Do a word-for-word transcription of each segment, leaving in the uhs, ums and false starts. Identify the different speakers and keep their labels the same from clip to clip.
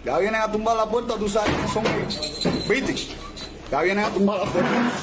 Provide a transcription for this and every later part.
Speaker 1: Ya vienen a tumbar la puerta, tú sabes que son ellos. ¿Viste? Ya vienen a tumbar la puerta.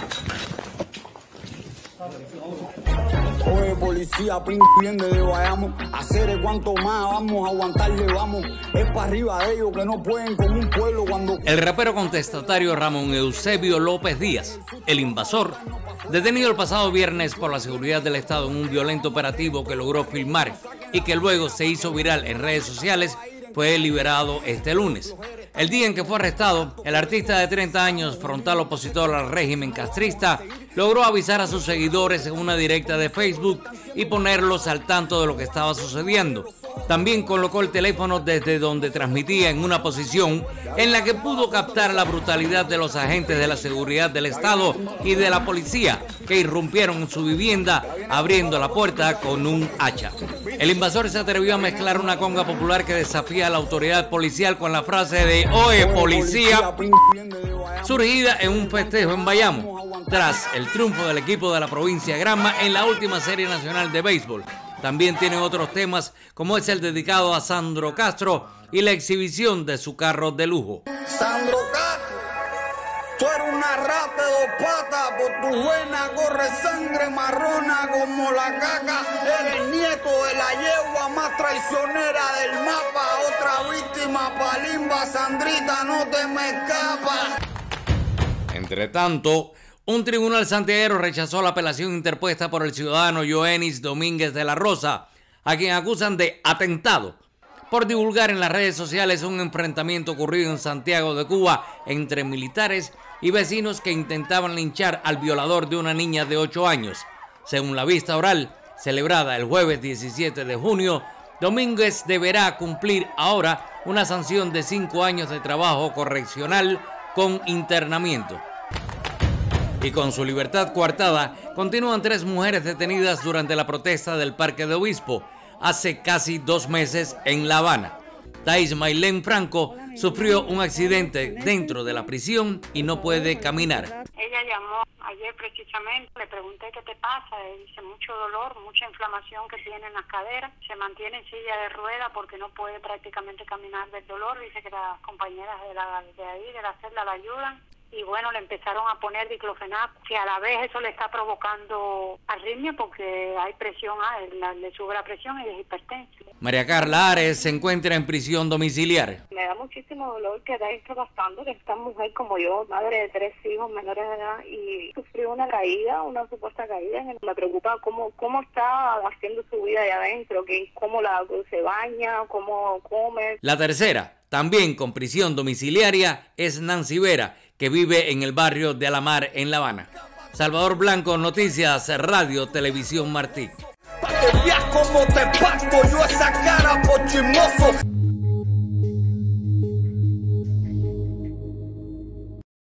Speaker 1: Oye, policía, ping, bien de vayamos a hacer cuanto más, vamos a aguantarle, vamos. Es para arriba de ellos que no pueden con un pueblo cuando...
Speaker 2: El rapero contestatario Ramón Eusebio López Díaz, el invasor, detenido el pasado viernes por la seguridad del Estado en un violento operativo que logró filmar y que luego se hizo viral en redes sociales, fue liberado este lunes. El día en que fue arrestado, el artista de treinta años, frontal opositor al régimen castrista, logró avisar a sus seguidores en una directa de Facebook y ponerlos al tanto de lo que estaba sucediendo. También colocó el teléfono desde donde transmitía en una posición en la que pudo captar la brutalidad de los agentes de la seguridad del Estado y de la policía que irrumpieron en su vivienda abriendo la puerta con un hacha. El invasor se atrevió a mezclar una conga popular que desafía a la autoridad policial con la frase de "Oye, policía", surgida en un festejo en Bayamo, tras el triunfo del equipo de la provincia Granma en la última serie nacional de béisbol. También tiene otros temas, como es el dedicado a Sandro Castro y la exhibición de su carro de lujo.
Speaker 1: Sandro Castro, tú eres una rata de dos patas, por tu vena corre sangre marrona como la caca. Eres nieto de la yegua más traicionera del mapa, otra víctima palimba, Sandrita, no te me escapas.
Speaker 2: Entre tanto, un tribunal santiaguero rechazó la apelación interpuesta por el ciudadano Joenis Domínguez de la Rosa, a quien acusan de atentado por divulgar en las redes sociales un enfrentamiento ocurrido en Santiago de Cuba entre militares y vecinos que intentaban linchar al violador de una niña de ocho años. Según la vista oral, celebrada el jueves diecisiete de junio, Domínguez deberá cumplir ahora una sanción de cinco años de trabajo correccional con internamiento. Y con su libertad coartada, continúan tres mujeres detenidas durante la protesta del Parque de Obispo hace casi dos meses en La Habana. Thais Maylén Franco sufrió un accidente dentro de la prisión y no puede caminar.
Speaker 3: Ella llamó ayer precisamente, le pregunté qué te pasa, y dice mucho dolor, mucha inflamación que tiene en las caderas, se mantiene en silla de rueda porque no puede prácticamente caminar del dolor, dice que las compañeras de, la, de ahí, de la celda, la ayudan. Y bueno, le empezaron a poner diclofenac, que a la vez eso le está provocando arritmia porque hay presión, ah, le sube la presión y es hipertensa.
Speaker 2: María Carla Ares se encuentra en prisión domiciliar.
Speaker 4: Me da muchísimo dolor que ahí está pasando, que esta mujer como yo, madre de tres hijos menores de edad, y sufrió una caída, una supuesta caída. Me preocupa cómo, cómo está haciendo su vida allá adentro, que cómo la, se baña, cómo come.
Speaker 2: La tercera, también con prisión domiciliaria, es Nancy Vera, que vive en el barrio de Alamar, en La Habana. Salvador Blanco, Noticias, Radio Televisión Martí.
Speaker 1: Pa' que veas cómo te parto yo esa cara por chismoso.